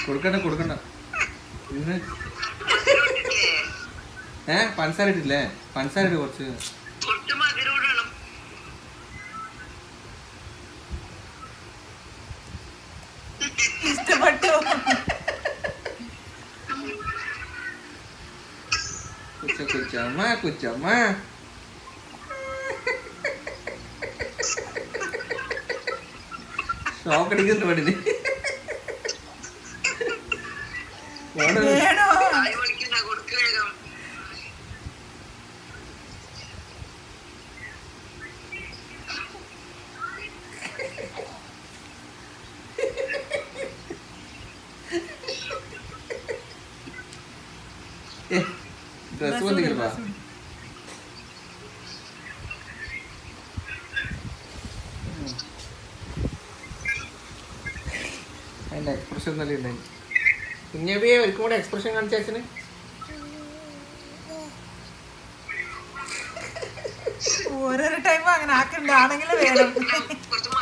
കൊടുക്കണ്ട കൊടുക്കണ്ട ഇന്ന് പഞ്ചസാര ഇട്ടില്ലേ പഞ്ചസാര ഇട്ട് കുറച്ച് ഇഷ്ടപ്പെട്ടു കുച്ചമ്മ കുച്ചമ്മ ഷോക്ക് അടിക്കുന്നുണ്ട് പടിന് വേണോ ഡ്രസ് വന്നിരിപ്പാ അതിന്റെ എക്സ്പ്രഷൻ നല്ല ഉണ്ടായി കുഞ്ഞബിയെ ഒരിക്കും കൂടെ എക്സ്പ്രഷൻ കാണിച്ച അച്ഛന് ഓരോരോ ടൈം അങ്ങനെ ആക്കണ്ട ആണെങ്കിലും വേണം